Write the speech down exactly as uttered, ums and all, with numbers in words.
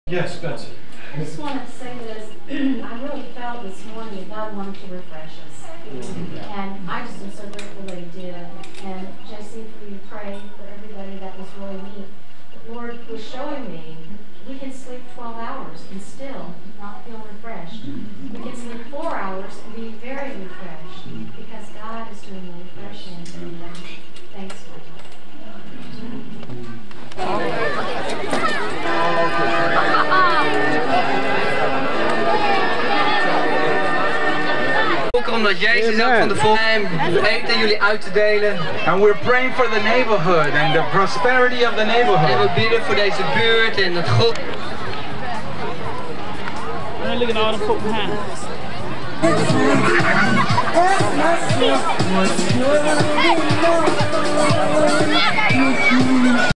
Yes, Betsy. I just wanted to say this. I really felt this morning that God wanted to refresh us. And I just am so grateful that He did. And Jesse, for you to pray for everybody, that was really neat. The Lord was showing me we can sleep twelve hours and still not feel refreshed. We can sleep four hours and be very refreshed because God is doing the refreshing. And thanks for that. Ook omdat Jezus ook van de volk eten jullie uit te delen. And we're praying for the neighborhood and the prosperity of the neighborhood. En we bidden voor deze buurt en dat God. Look at all the folk behind.